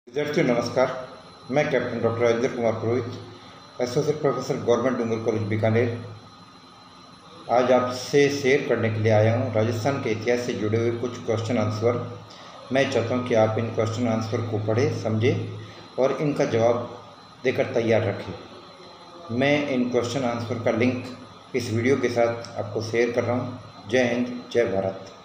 विद्यार्थियों नमस्कार। मैं captain doctor Rajendra Kumar Purohit, associate professor government Dungar college Bikaner, आज आपसे शेयर करने के लिए आया हूं राजस्थान के इतिहास से जुड़े हुए कुछ क्वेश्चन आंसर। मैं चाहता हूं कि आप इन क्वेश्चन आंसर को पढ़ें, समझें और इनका जवाब देकर तैयार रखें। मैं इन क्वेश्चन आंसर का लिंक इस वीडियो के साथ आपको शेयर कर रहा हूँ। जय हिंद, जय भारत।